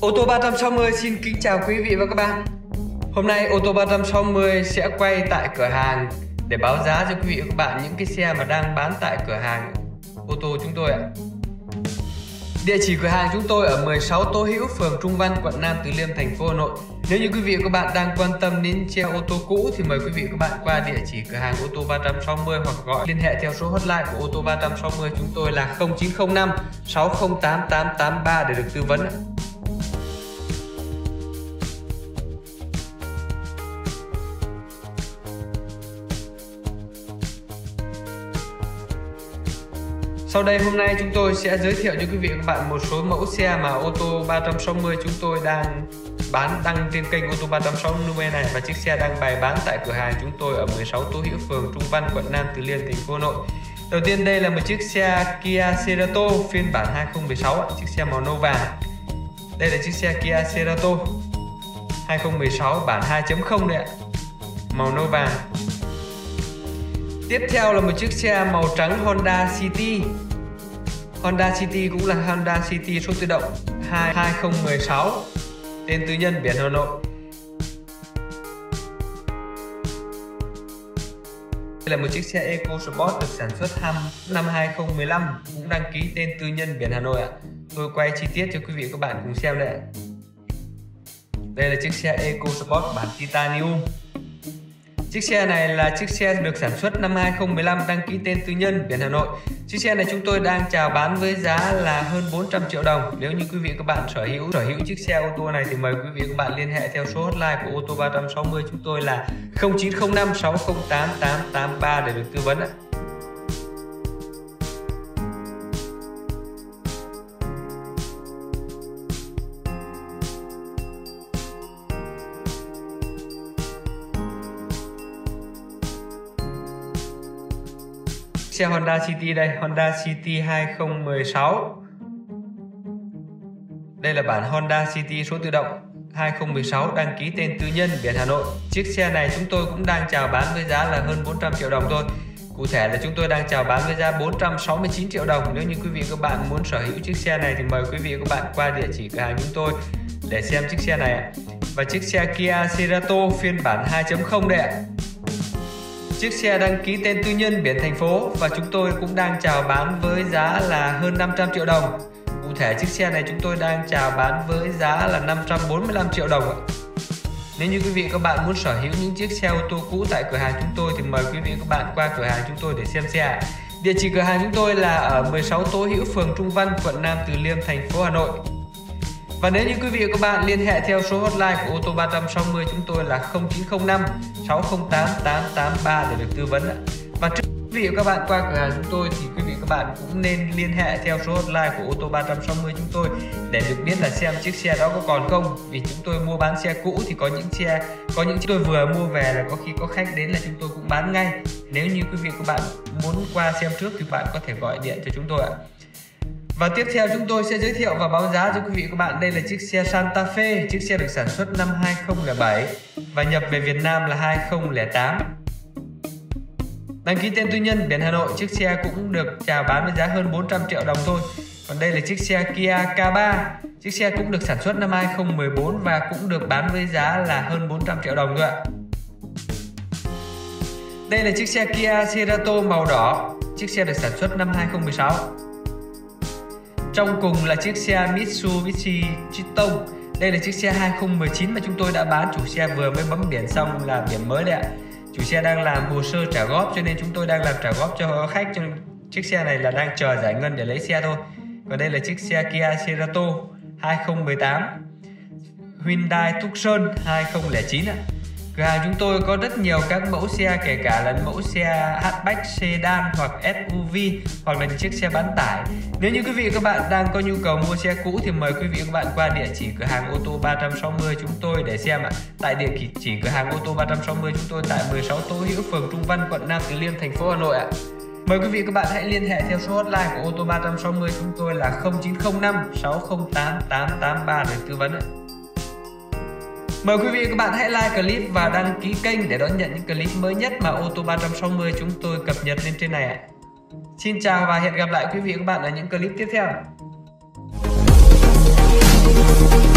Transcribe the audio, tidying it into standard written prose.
Ô tô 360 xin kính chào quý vị và các bạn. Hôm nay ô tô 360 sẽ quay tại cửa hàng để báo giá cho quý vị và các bạn những cái xe mà đang bán tại cửa hàng ô tô chúng tôi ạ. Địa chỉ cửa hàng chúng tôi ở 16 Tô Hữu, phường Trung Văn, quận Nam Từ Liêm, thành phố Hà Nội. Nếu như quý vị và các bạn đang quan tâm đến xe ô tô cũ thì mời quý vị và các bạn qua địa chỉ cửa hàng ô tô 360 hoặc gọi liên hệ theo số hotline của ô tô 360 chúng tôi là 0905 608 883 để được tư vấn. Sau đây hôm nay chúng tôi sẽ giới thiệu cho quý vị và các bạn một số mẫu xe mà ô tô 360 chúng tôi đang bán đăng trên kênh ô tô 360 này, và chiếc xe đang bày bán tại cửa hàng chúng tôi ở 16 Tô Hữu, phường Trung Văn, quận Nam Từ Liêm, thành phố Hà Nội. Đầu tiên đây là một chiếc xe Kia Cerato phiên bản 2016, chiếc xe màu nâu vàng. Đây là chiếc xe Kia Cerato 2016 bản 2.0 đấy ạ, màu nâu vàng. Tiếp theo là một chiếc xe màu trắng Honda City. Honda City cũng là Honda City số tự động 2016, tên tư nhân, biển Hà Nội. Đây là một chiếc xe EcoSport được sản xuất năm 2015, cũng đăng ký tên tư nhân, biển Hà Nội ạ. Tôi quay chi tiết cho quý vị và các bạn cùng xem đây. Đây là chiếc xe EcoSport bản Titanium. Chiếc xe này là chiếc xe được sản xuất năm 2015, đăng ký tên tư nhân, biển Hà Nội. Chiếc xe này chúng tôi đang chào bán với giá là hơn 400 triệu đồng. Nếu như quý vị các bạn sở hữu chiếc xe ô tô này thì mời quý vị các bạn liên hệ theo số hotline của ô tô 360 chúng tôi là 0905 608 883 để được tư vấn ạ. Xe Honda City đây, Honda City 2016. Đây là bản Honda City số tự động 2016, đăng ký tên tư nhân, biển Hà Nội. Chiếc xe này chúng tôi cũng đang chào bán với giá là hơn 400 triệu đồng thôi. Cụ thể là chúng tôi đang chào bán với giá 469 triệu đồng. Nếu như quý vị các bạn muốn sở hữu chiếc xe này thì mời quý vị các bạn qua địa chỉ cửa hàng chúng tôi để xem chiếc xe này. Và chiếc xe Kia Cerato phiên bản 2.0 đây ạ. Chiếc xe đăng ký tên tư nhân, biển thành phố, và chúng tôi cũng đang chào bán với giá là hơn 500 triệu đồng. Cụ thể chiếc xe này chúng tôi đang chào bán với giá là 545 triệu đồng. Nếu như quý vị các bạn muốn sở hữu những chiếc xe ô tô cũ tại cửa hàng chúng tôi thì mời quý vị các bạn qua cửa hàng chúng tôi để xem xe. Địa chỉ cửa hàng chúng tôi là ở 16 Tô Hữu, phường Trung Văn, quận Nam Từ Liêm, thành phố Hà Nội. Và nếu như quý vị và các bạn liên hệ theo số hotline của ô tô 360 chúng tôi là 0905 608 883 để được tư vấn. Và trước quý vị và các bạn qua cửa hàng chúng tôi thì quý vị và các bạn cũng nên liên hệ theo số hotline của ô tô 360 chúng tôi để được biết là xem chiếc xe đó có còn không. Vì chúng tôi mua bán xe cũ thì có những chiếc tôi vừa mua về là có khi có khách đến là chúng tôi cũng bán ngay. Nếu như quý vị và các bạn muốn qua xem trước thì bạn có thể gọi điện cho chúng tôi ạ. Và tiếp theo chúng tôi sẽ giới thiệu và báo giá cho quý vị và các bạn. Đây là chiếc xe Santa Fe, chiếc xe được sản xuất năm 2007 và nhập về Việt Nam là 2008. Đăng ký tên tư nhân, biển Hà Nội. Chiếc xe cũng được chào bán với giá hơn 400 triệu đồng thôi. Còn đây là chiếc xe Kia K3. Chiếc xe cũng được sản xuất năm 2014 và cũng được bán với giá là hơn 400 triệu đồng thôi ạ. Đây là chiếc xe Kia Cerato màu đỏ. Chiếc xe được sản xuất năm 2016. Trong cùng là chiếc xe Mitsubishi Triton. Đây là chiếc xe 2019 mà chúng tôi đã bán. Chủ xe vừa mới bấm biển xong là biển mới đấy ạ. Chủ xe đang làm hồ sơ trả góp cho nên chúng tôi đang làm trả góp cho khách, cho chiếc xe này là đang chờ giải ngân để lấy xe thôi. Còn đây là chiếc xe Kia Cerato 2018, Hyundai Tucson 2009 ạ. Cửa hàng chúng tôi có rất nhiều các mẫu xe, kể cả là mẫu xe hatchback, sedan hoặc SUV hoặc là những chiếc xe bán tải. Nếu như quý vị và các bạn đang có nhu cầu mua xe cũ thì mời quý vị và các bạn qua địa chỉ cửa hàng ô tô 360 chúng tôi để xem ạ. Tại địa chỉ cửa hàng ô tô 360 chúng tôi tại 16 Tô Hữu, phường Trung Văn, quận Nam Từ Liêm, thành phố Hà Nội ạ. Mời quý vị và các bạn hãy liên hệ theo số hotline của ô tô 360 chúng tôi là 0905 608 883 để tư vấn ạ. Mời quý vị và các bạn hãy like clip và đăng ký kênh để đón nhận những clip mới nhất mà ô tô 360 chúng tôi cập nhật lên trên này ạ. Xin chào và hẹn gặp lại quý vị và các bạn ở những clip tiếp theo.